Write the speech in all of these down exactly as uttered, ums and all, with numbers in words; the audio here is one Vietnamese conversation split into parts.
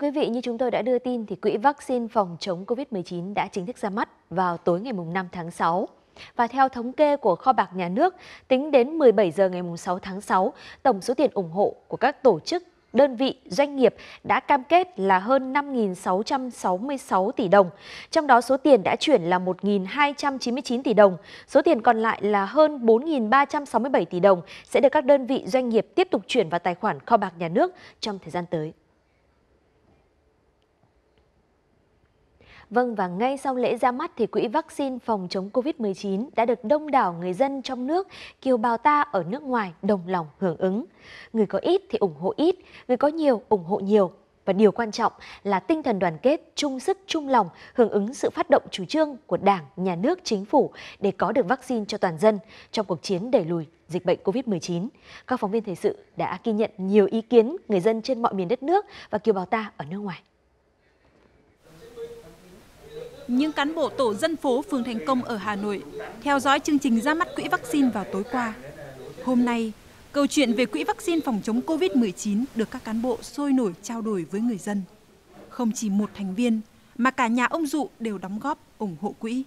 quý vị, như chúng tôi đã đưa tin thì quỹ vaccine phòng chống Covid mười chín đã chính thức ra mắt vào tối ngày năm tháng sáu. Và theo thống kê của Kho bạc Nhà nước, tính đến mười bảy giờ ngày sáu tháng sáu, tổng số tiền ủng hộ của các tổ chức, đơn vị, doanh nghiệp đã cam kết là hơn năm nghìn sáu trăm sáu mươi sáu tỷ đồng. Trong đó số tiền đã chuyển là một nghìn hai trăm chín mươi chín tỷ đồng. Số tiền còn lại là hơn bốn nghìn ba trăm sáu mươi bảy tỷ đồng sẽ được các đơn vị doanh nghiệp tiếp tục chuyển vào tài khoản Kho bạc Nhà nước trong thời gian tới. Vâng, và ngay sau lễ ra mắt thì quỹ vaccine phòng chống Covid mười chín đã được đông đảo người dân trong nước, kiều bào ta ở nước ngoài đồng lòng hưởng ứng. Người có ít thì ủng hộ ít, người có nhiều ủng hộ nhiều. Và điều quan trọng là tinh thần đoàn kết, chung sức, chung lòng, hưởng ứng sự phát động chủ trương của Đảng, Nhà nước, Chính phủ để có được vaccine cho toàn dân trong cuộc chiến đẩy lùi dịch bệnh Covid mười chín. Các phóng viên thời sự đã ghi nhận nhiều ý kiến người dân trên mọi miền đất nước và kiều bào ta ở nước ngoài. Những cán bộ tổ dân phố phường Thành Công ở Hà Nội theo dõi chương trình ra mắt quỹ vaccine vào tối qua. Hôm nay, câu chuyện về quỹ vaccine phòng chống Covid mười chín được các cán bộ sôi nổi trao đổi với người dân. Không chỉ một thành viên, mà cả nhà ông Dụ đều đóng góp ủng hộ quỹ.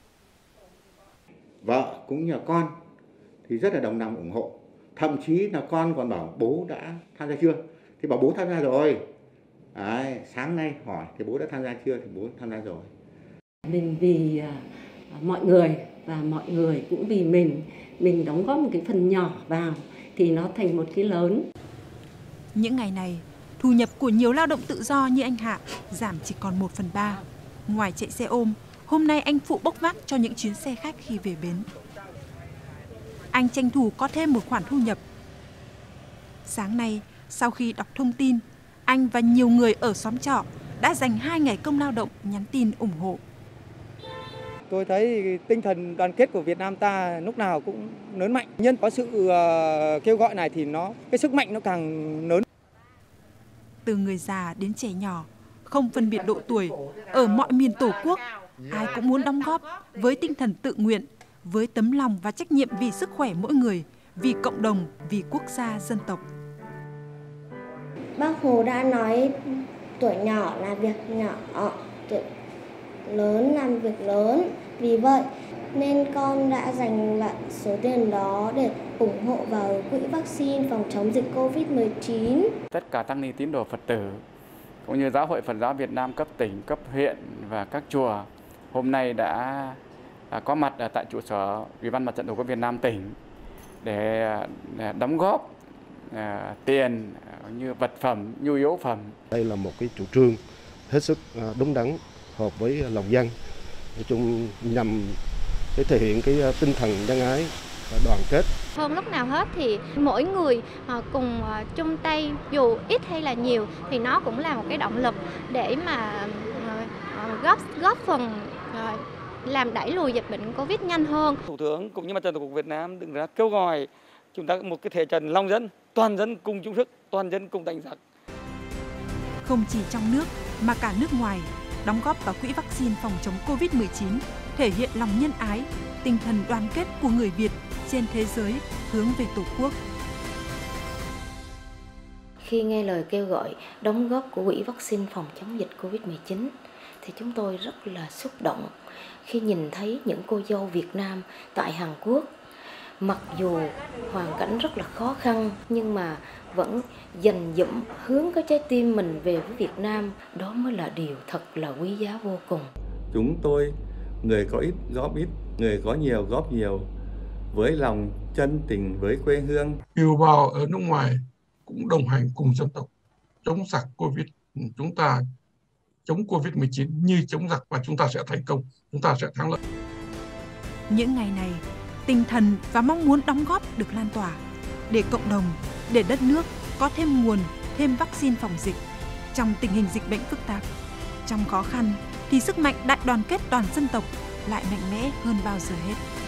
Vợ cũng như là con thì rất là đồng lòng ủng hộ. Thậm chí là con còn bảo bố đã tham gia chưa? Thì bảo bố tham gia rồi. Đấy, sáng nay hỏi thì bố đã tham gia chưa? Thì bố tham gia rồi. Mình vì uh, mọi người và mọi người cũng vì mình, mình đóng góp một cái phần nhỏ vào thì nó thành một cái lớn. Những ngày này, thu nhập của nhiều lao động tự do như anh Hạ giảm chỉ còn một phần ba. Ngoài chạy xe ôm, hôm nay anh phụ bốc vác cho những chuyến xe khách khi về bến. Anh tranh thủ có thêm một khoản thu nhập. Sáng nay, sau khi đọc thông tin, anh và nhiều người ở xóm trọ đã dành hai ngày công lao động nhắn tin ủng hộ. Tôi thấy tinh thần đoàn kết của Việt Nam ta lúc nào cũng lớn mạnh. Nhân có sự uh, kêu gọi này thì nó cái sức mạnh nó càng lớn. Từ người già đến trẻ nhỏ, không phân biệt độ tuổi, ở mọi miền Tổ quốc, ai cũng muốn đóng góp với tinh thần tự nguyện, với tấm lòng và trách nhiệm vì sức khỏe mỗi người, vì cộng đồng, vì quốc gia, dân tộc. Bác Hồ đã nói tuổi nhỏ là việc nhỏ, tuổi lớn làm việc lớn. Vì vậy nên con đã dành lại số tiền đó để ủng hộ vào quỹ vaccine phòng chống dịch Covid mười chín. Tất cả tăng ni tín đồ Phật tử cũng như Giáo hội Phật giáo Việt Nam cấp tỉnh, cấp huyện và các chùa hôm nay đã có mặt ở tại trụ sở Ủy ban Mặt trận Tổ quốc Việt Nam tỉnh để đóng góp tiền như vật phẩm, nhu yếu phẩm. Đây là một cái chủ trương hết sức đúng đắn, hợp với lòng dân, nói chung nhằm để thể hiện cái tinh thần nhân ái và đoàn kết. Hơn lúc nào hết thì mỗi người cùng chung tay, dù ít hay là nhiều, thì nó cũng là một cái động lực để mà góp góp phần làm đẩy lùi dịch bệnh Covid nhanh hơn. Thủ tướng cũng như Mặt trận Tổ quốc Việt Nam đứng ra kêu gọi chúng ta một cái thể trận lòng dân, toàn dân cùng chung sức, toàn dân cùng đánh giặc. Không chỉ trong nước mà cả nước ngoài, đóng góp vào quỹ vaccine phòng chống Covid mười chín thể hiện lòng nhân ái, tinh thần đoàn kết của người Việt trên thế giới hướng về Tổ quốc. Khi nghe lời kêu gọi đóng góp của quỹ vaccine phòng chống dịch Covid mười chín thì chúng tôi rất là xúc động khi nhìn thấy những cô dâu Việt Nam tại Hàn Quốc. Mặc dù hoàn cảnh rất là khó khăn nhưng mà vẫn dành dụm hướng cái trái tim mình về với Việt Nam, đó mới là điều thật là quý giá vô cùng. Chúng tôi, người có ít góp ít, người có nhiều góp nhiều, với lòng chân tình với quê hương. Kiều bào ở nước ngoài cũng đồng hành cùng dân tộc chống giặc Covid. Chúng ta chống Covid mười chín như chống giặc và chúng ta sẽ thành công, chúng ta sẽ thắng lợi. Những ngày này, tinh thần và mong muốn đóng góp được lan tỏa để cộng đồng, để đất nước có thêm nguồn, thêm vaccine phòng dịch. Trong tình hình dịch bệnh phức tạp, trong khó khăn thì sức mạnh đại đoàn kết toàn dân tộc lại mạnh mẽ hơn bao giờ hết.